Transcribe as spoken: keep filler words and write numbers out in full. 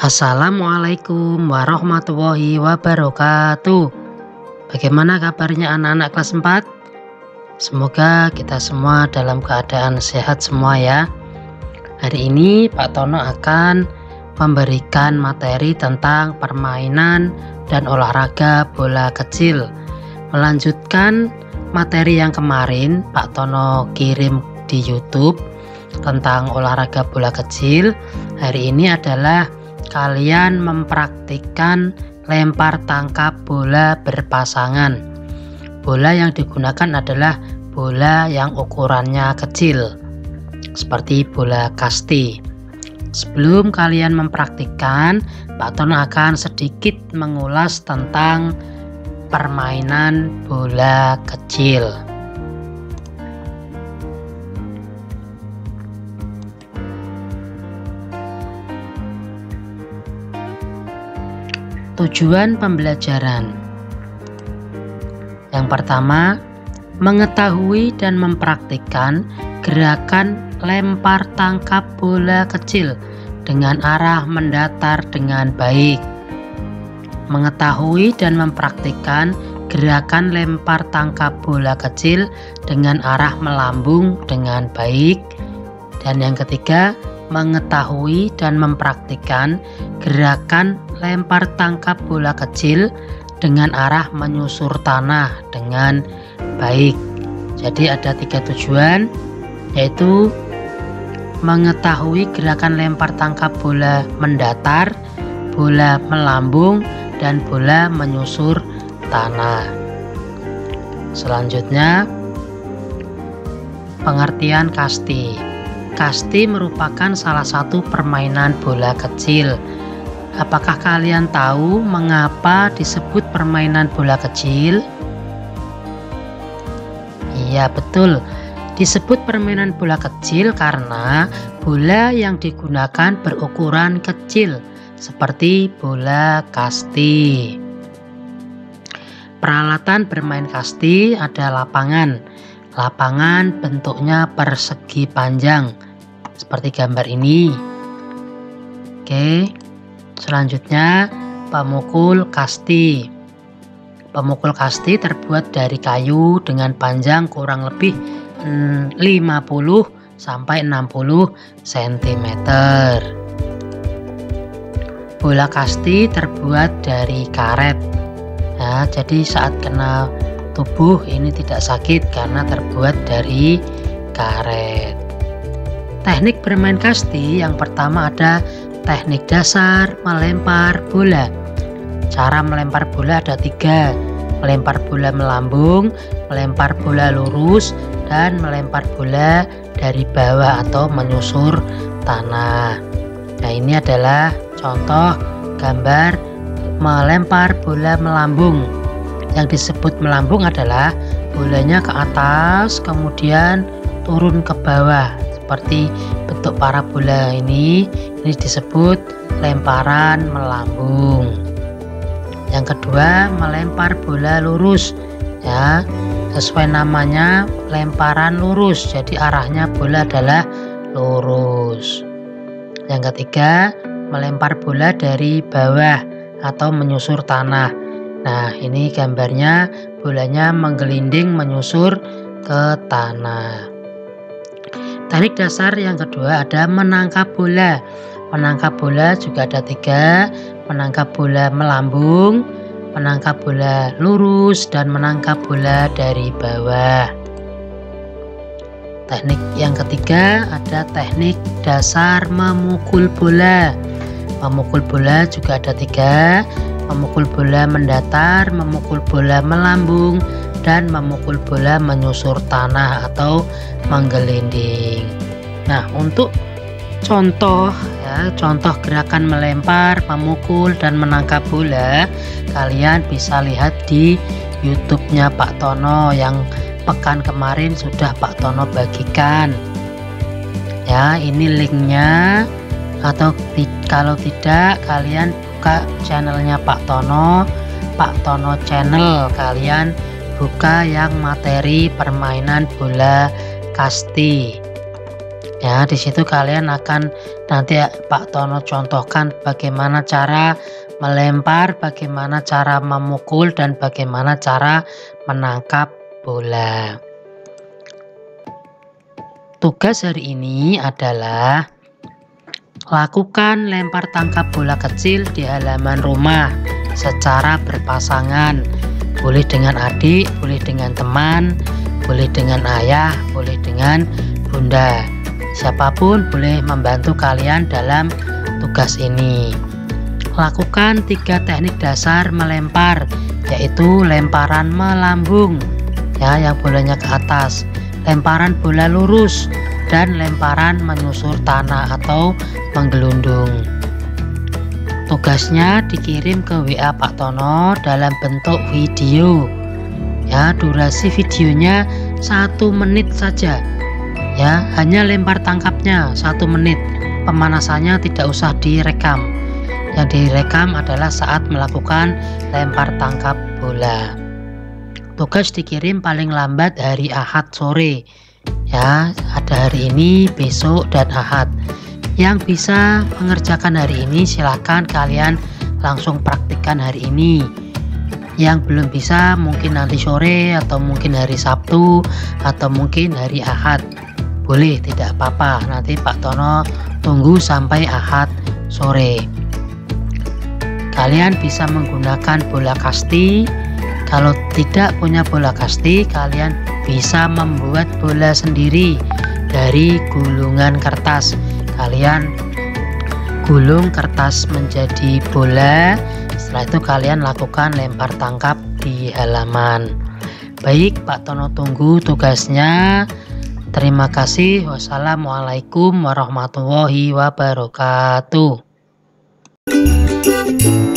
Assalamualaikum warahmatullahi wabarakatuh. Bagaimana kabarnya anak-anak kelas empat? Semoga kita semua dalam keadaan sehat semua ya. Hari ini Pak Tono akan memberikan materi tentang permainan dan olahraga bola kecil. Melanjutkan materi yang kemarin Pak Tono kirim di YouTube tentang olahraga bola kecil. Hari ini adalah kalian mempraktikkan lempar tangkap bola berpasangan. Bola yang digunakan adalah bola yang ukurannya kecil, seperti bola kasti. Sebelum kalian mempraktikkan, Pak Tono akan sedikit mengulas tentang permainan bola kecil. Tujuan pembelajaran. Yang pertama, mengetahui dan mempraktikkan gerakan lempar tangkap bola kecil dengan arah mendatar dengan baik. Mengetahui dan mempraktikkan gerakan lempar tangkap bola kecil dengan arah melambung dengan baik. Dan yang ketiga, mengetahui dan mempraktikkan gerakan lempar tangkap bola kecil dengan arah menyusur tanah dengan baik. Jadi ada tiga tujuan, yaitu mengetahui gerakan lempar tangkap bola mendatar, bola melambung, dan bola menyusur tanah. Selanjutnya, pengertian kasti. Kasti merupakan salah satu permainan bola kecil. Apakah kalian tahu mengapa disebut permainan bola kecil? Iya, betul. Disebut permainan bola kecil karena bola yang digunakan berukuran kecil, seperti bola kasti. Peralatan bermain kasti ada lapangan. Lapangan bentuknya persegi panjang, seperti gambar ini. Oke, selanjutnya pemukul kasti. Pemukul kasti terbuat dari kayu dengan panjang kurang lebih lima puluh sampai enam puluh sentimeter. Bola kasti terbuat dari karet. Nah, jadi saat kena tubuh ini tidak sakit karena terbuat dari karet. Teknik bermain kasti yang pertama ada teknik dasar melempar bola. Cara melempar bola ada tiga: melempar bola melambung, melempar bola lurus, dan melempar bola dari bawah atau menyusur tanah. Nah, ini adalah contoh gambar melempar bola melambung. Yang disebut melambung adalah bolanya ke atas kemudian turun ke bawah seperti bentuk parabola ini. Ini disebut lemparan melambung. Yang kedua, melempar bola lurus. Ya, sesuai namanya lemparan lurus. Jadi arahnya bola adalah lurus. Yang ketiga, melempar bola dari bawah atau menyusur tanah. Nah, ini gambarnya bolanya menggelinding menyusur ke tanah. Teknik dasar yang kedua ada menangkap bola. Menangkap bola juga ada tiga: menangkap bola melambung, menangkap bola lurus, dan menangkap bola dari bawah. Teknik yang ketiga ada teknik dasar memukul bola. Memukul bola juga ada tiga: memukul bola mendatar, memukul bola melambung, dan memukul bola menyusur tanah atau menggelinding. Nah, untuk contoh ya, contoh gerakan melempar, memukul, dan menangkap bola, kalian bisa lihat di YouTube-nya Pak Tono yang pekan kemarin sudah Pak Tono bagikan. Ya, ini linknya. Atau kalau tidak, kalian buka channelnya Pak Tono, Pak Tono Channel. Kalian buka yang materi permainan bola kasti. Ya, di situ kalian akan nanti Pak Tono contohkan bagaimana cara melempar, bagaimana cara memukul, dan bagaimana cara menangkap bola. Tugas hari ini adalah lakukan lempar tangkap bola kecil di halaman rumah secara berpasangan. Boleh dengan adik, boleh dengan teman, boleh dengan ayah, boleh dengan bunda. Siapapun boleh membantu kalian dalam tugas ini. Lakukan tiga teknik dasar melempar, yaitu lemparan melambung, ya, yang bolanya ke atas, lemparan bola lurus, dan lemparan menyusur tanah atau menggelundung. Tugasnya dikirim ke W A Pak Tono dalam bentuk video. Ya, durasi videonya satu menit saja. Ya, hanya lempar tangkapnya satu menit. Pemanasannya tidak usah direkam. Yang direkam adalah saat melakukan lempar tangkap bola. Tugas dikirim paling lambat hari Ahad sore. Ya, ada hari ini, besok, dan Ahad. Yang bisa mengerjakan hari ini silahkan kalian langsung praktikkan hari ini. Yang belum bisa mungkin nanti sore, atau mungkin hari Sabtu, atau mungkin hari Ahad. Boleh, tidak apa-apa. Nanti Pak Tono tunggu sampai Ahad sore. Kalian bisa menggunakan bola kasti. Kalau tidak punya bola kasti, kalian bisa membuat bola sendiri dari gulungan kertas. Kalian gulung kertas menjadi bola. Setelah itu kalian lakukan lempar tangkap di halaman. Baik, Pak Tono tunggu tugasnya. Terima kasih. Wassalamualaikum warahmatullahi wabarakatuh.